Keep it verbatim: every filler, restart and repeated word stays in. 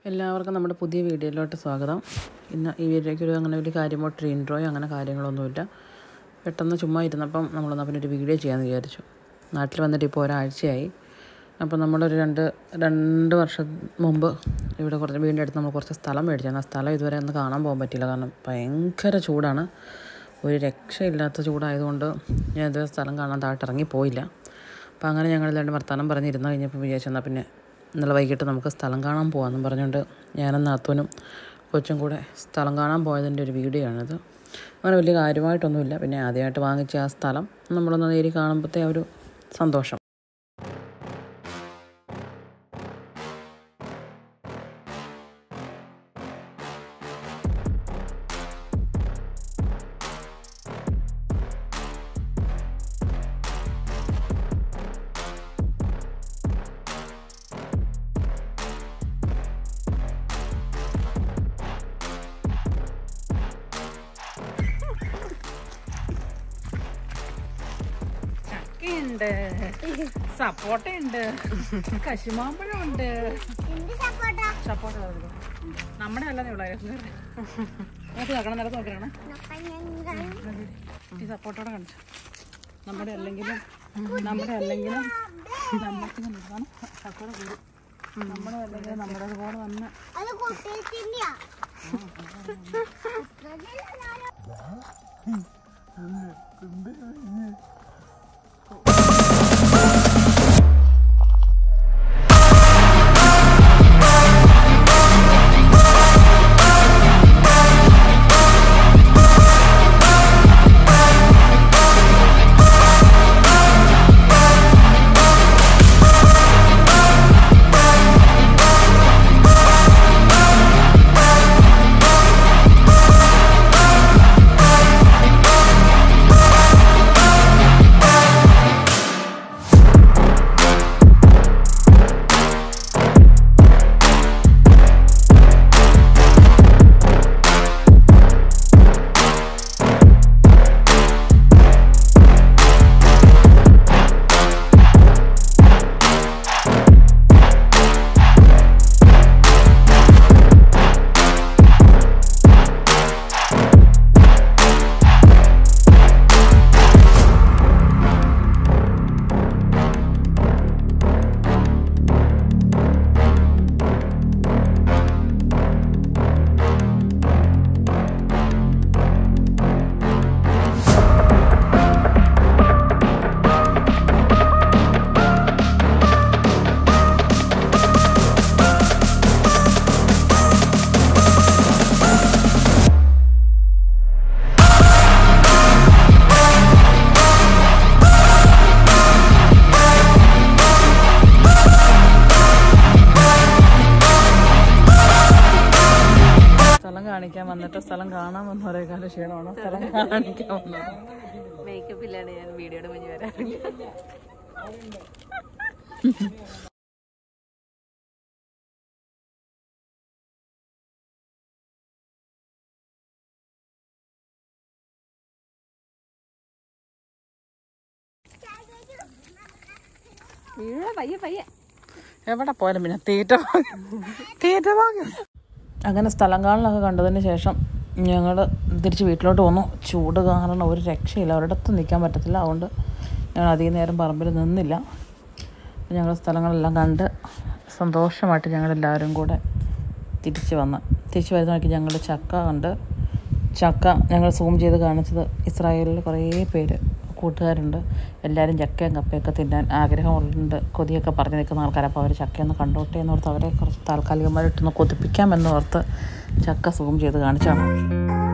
എല്ലാവർക്കും നമ്മുടെ പുതിയ വീഡിയോയിലോട്ട് സ്വാഗതം. ഇന്ന് ഈ വീഡിയോയ്ക്ക് ഒരു അങ്ങനെ വലിയ കാര്യമോ ഒരു ഇൻട്രോയോ അങ്ങനെ കാര്യങ്ങളൊന്നുമില്ല. പെട്ടെന്ന് ചുമ്മാ ഇരുന്നപ്പം നമ്മളൊന്ന് പിന്നെ ഒരു വീഡിയോ ചെയ്യാമെന്ന് വിചാരിച്ചു. നാട്ടിൽ വന്നിട്ട് ഇപ്പോൾ ഒരാഴ്ചയായി. അപ്പോൾ നമ്മളൊരു രണ്ട് രണ്ട് വർഷം മുമ്പ് ഇവിടെ കുറച്ച് വീടിൻ്റെ അടുത്ത് നമ്മൾ കുറച്ച് സ്ഥലം മേടിച്ചാണ്. ആ സ്ഥലം ഇതുവരെ ഒന്ന് കാണാൻ പോകാൻ പറ്റില്ല. കാരണം ഭയങ്കര ചൂടാണ്. ഒരു രക്ഷയില്ലാത്ത ചൂടായതുകൊണ്ട് ഞാൻ ഇതുവരെ സ്ഥലം കാണാൻ താഴ്ത്തിറങ്ങി പോയില്ല. അപ്പോൾ അങ്ങനെ ഞങ്ങൾ രണ്ട് വർത്തമാനം പറഞ്ഞിരുന്ന് കഴിഞ്ഞപ്പോൾ വിചാരിച്ചു എന്നാൽ പിന്നെ ഇന്നലെ വൈകിട്ട് നമുക്ക് സ്ഥലം കാണാൻ പോകാമെന്നും പറഞ്ഞുകൊണ്ട് ഞാനും നാത്തൂനും കൊച്ചും കൂടെ സ്ഥലം കാണാൻ പോയതിൻ്റെ ഒരു വീഡിയോ ആണിത്. അങ്ങനെ വലിയ കാര്യമായിട്ടൊന്നുമില്ല. പിന്നെ ആദ്യമായിട്ട് വാങ്ങിച്ച ആ സ്ഥലം നമ്മളൊന്ന് നേരി കാണുമ്പോഴത്തെ ആ ഒരു സന്തോഷം. ഉണ്ട്, സപ്പോട്ടയുണ്ട്, കശുമാമ്പഴമുണ്ട്. സപ്പോട്ട നമ്മുടെ അല്ലാതെ ഉള്ളായിരുന്നു. നോക്കണം, നിലത്ത് നോക്കണം. ഈ സപ്പോട്ടോടെ കാണിച്ചു. നമ്മുടെ അല്ലെങ്കിലും നമ്മുടെ അല്ലെങ്കിലും നമുക്ക് നിൽക്കണം. സപ്പോട്ട കൂടും. നമ്മുടെ അല്ലെങ്കിലും നമ്മുടെ അതുപോലെ വന്ന് കാണിക്കാൻ വന്നിട്ട് സ്ഥലം കാണാൻ വന്ന ഒരേ കാലം ക്ഷീണമാണ്. സ്ഥലം കാണിക്കാൻ വന്നത് മേക്കപ്പ് ഇല്ലാണ്ട് ഞാൻ വീഡിയോയുടെ മുന്നിൽ വരാറില്ല. പയ്യെ പയ്യെ എവിടെ പോയാലും പിന്നെ തീറ്റ തീറ്റ ഭാഗ്യം. അങ്ങനെ സ്ഥലം കാണലൊക്കെ കണ്ടതിന് ശേഷം ഞങ്ങൾ തിരിച്ച് വീട്ടിലോട്ട് വന്നു. ചൂട് കാരണം ഒരു രക്ഷയില്ല, ഒരിടത്തും നിൽക്കാൻ പറ്റത്തില്ല. അതുകൊണ്ട് ഞങ്ങൾ അധികം നേരം പറമ്പിൽ നിന്നില്ല. ഞങ്ങൾ സ്ഥലങ്ങളെല്ലാം കണ്ട് സന്തോഷമായിട്ട് ഞങ്ങളെല്ലാവരും കൂടെ തിരിച്ച് വന്ന് തിരിച്ച് വരുന്ന വഴിക്ക് ഞങ്ങൾ ചക്ക കണ്ട്. ചക്ക ഞങ്ങൾ സൂം ചെയ്ത് കാണിച്ചത് ഇസ്രായേലിൽ കുറേ പേര് കൂട്ടുകാരുണ്ട്. എല്ലാവരും ചക്കയും കപ്പയൊക്കെ തിന്നാൻ ആഗ്രഹമുണ്ട്, കൊതിയൊക്കെ പറഞ്ഞു നിൽക്കുന്ന ആൾക്കാർ. അപ്പോൾ അവർ ചക്കയൊന്ന് കണ്ടോട്ടെ എന്നോർത്ത് അവരെ കുറച്ച് താൽക്കാലികമായിട്ടൊന്ന് കൊതിപ്പിക്കാമെന്ന് ഓർത്ത് ചക്ക സൂം ചെയ്ത് കാണിച്ചാണ്.